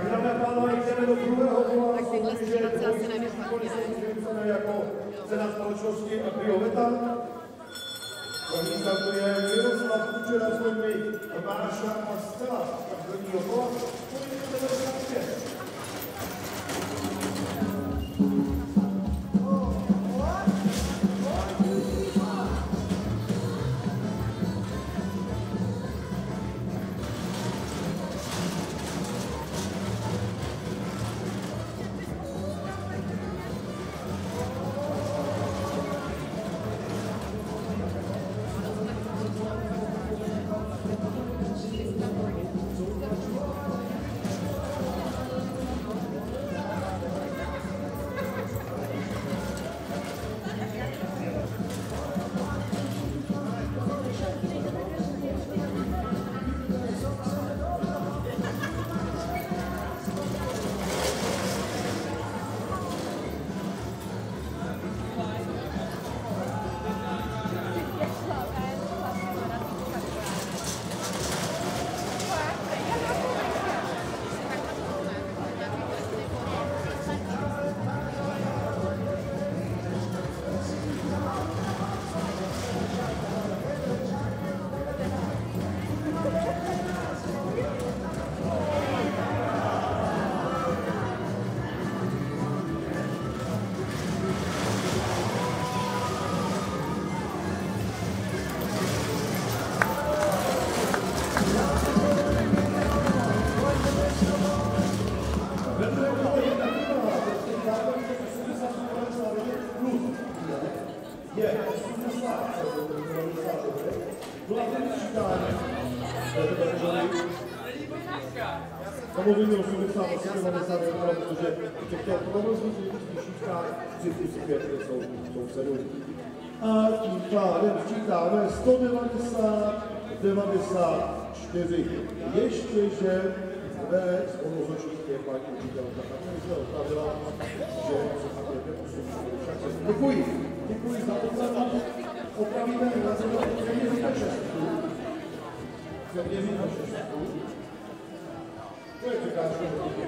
dámy a pánové, jdeme do druhého kola. Tak tyhle střílece asi nevyplatí. Jako cena společnosti Aprioveta. První startuje Miroslav Kučera s lidmi Máša a Stela. Tak prvního kola. Samozřejmě 88, protože těch provozních šířkách 35 jsou 7. A tím pádem sčítáme 190, 94. Ještě, že ve spoluzočník je paní učitelka. Tak mi se otavila, že se takové 8. Děkuji za opravu. Opravíme na zeměří na 6. Zeměří na 6. To je překážka do těch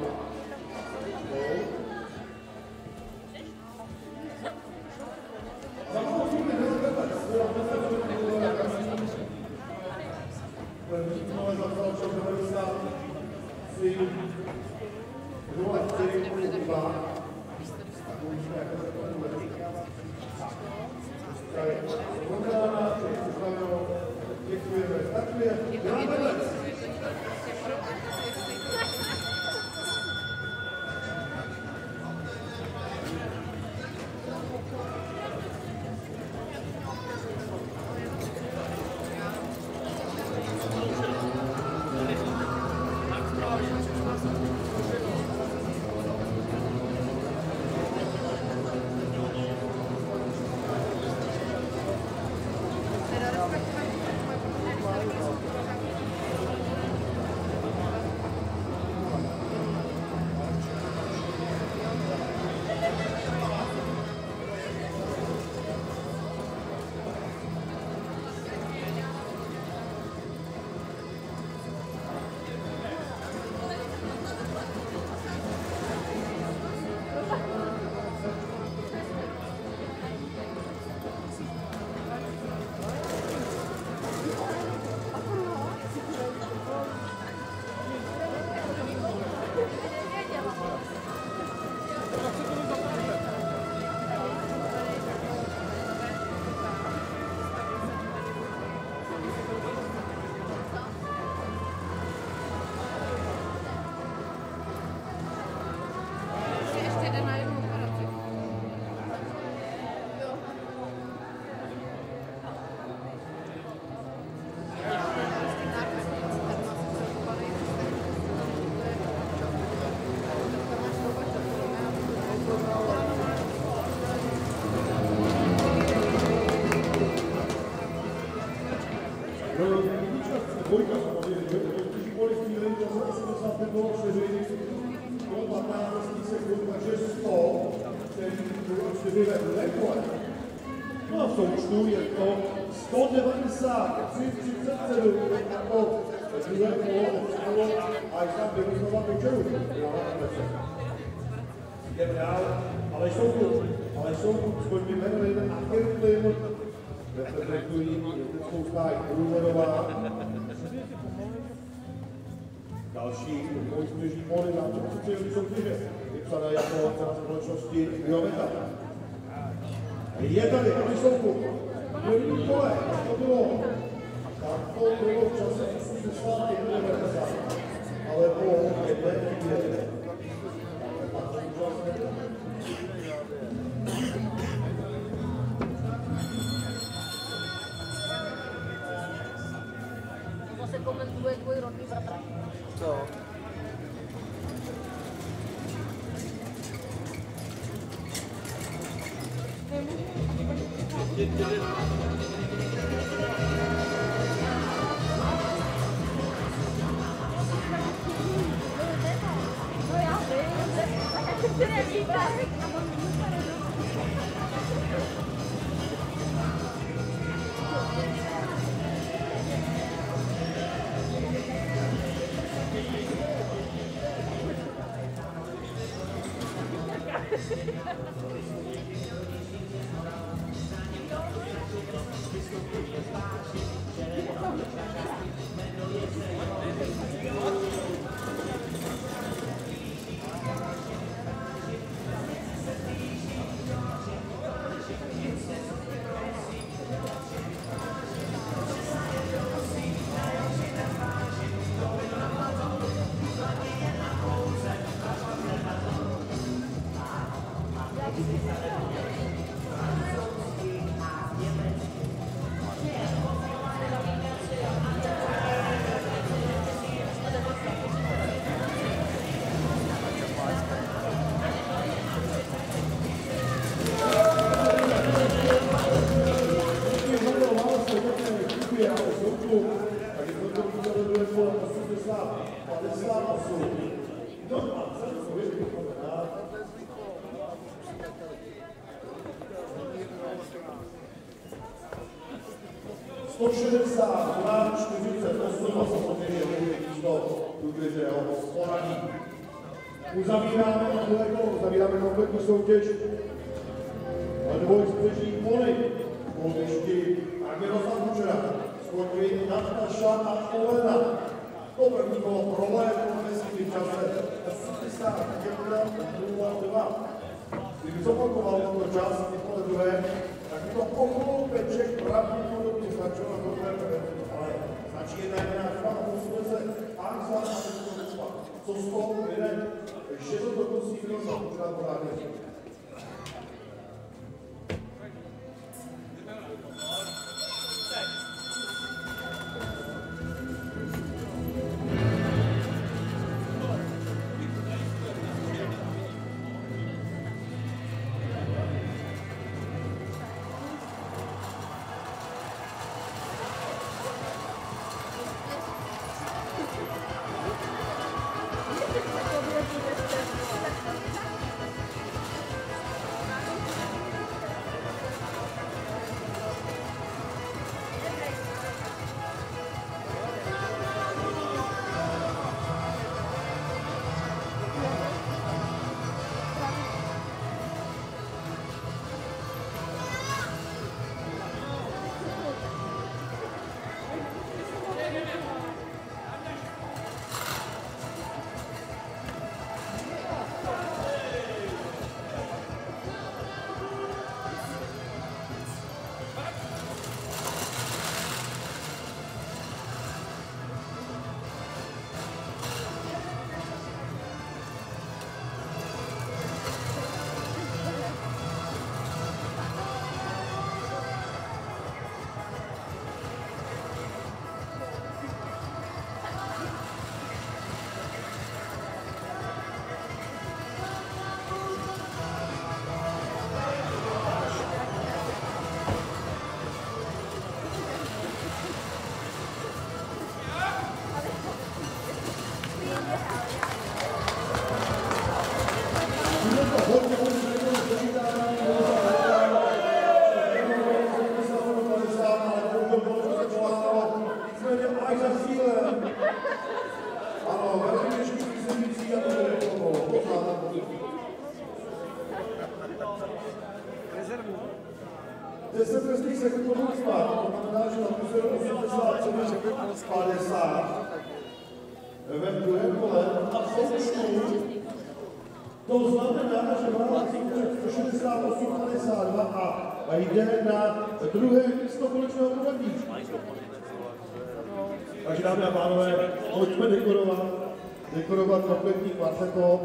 dvojka samozřejmě, když kvůli chvíli času 85 bylo 4, bylo 15 sekund, takže 100, který bylo 4 ve druhém kole. No a v součtu je to 193,37 jako druhé kolo a jsem vyroznovat do čeru. Jdeme dál, ale jsou tu, skoč mi jmenuje jeden Achirklin, reprezentují jezdeckou stáj Průhledová. Další sněžní pony zástupci civilní soutěže, vypsané jako cena společnosti Biometa. Je tady, aby jsou tu. První kole, to bylo v čase 81, ale po jedné chvíli. To se komentuje tvůj rodný bratr. Co? No já vím, tak jak ty nevíte. Uzavíráme kompletní soutěž. Dvojspežní pony. Kolbišti Miroslav Kučera. Skočí Natasha a Olena. To první kolo prolétlo v čase 81,02. Kdyby zopakoval tento čas po druhé, tak by to okolo peček pravděpodobně značilo na druhé preventu. Ale značí jedna chyba a posune se až za co z toho vyjde, že to dokonce Miroslav Kučera pořádně. 10 trestných sekund po spát, to znamená, že napisuje 83 50 ve druhém kole a v součtu to znamená, že má 168 52 a jde na druhé místo konečného pořadí. Takže dámy a pánové, pojďme dekorovat kompletní kvarteto.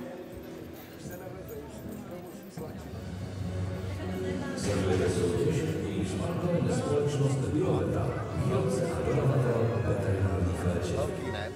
Sledujete soutěž, jejíž partnerem je společnost Bioveta, výrobce a dodavatel veterinárních léčiv.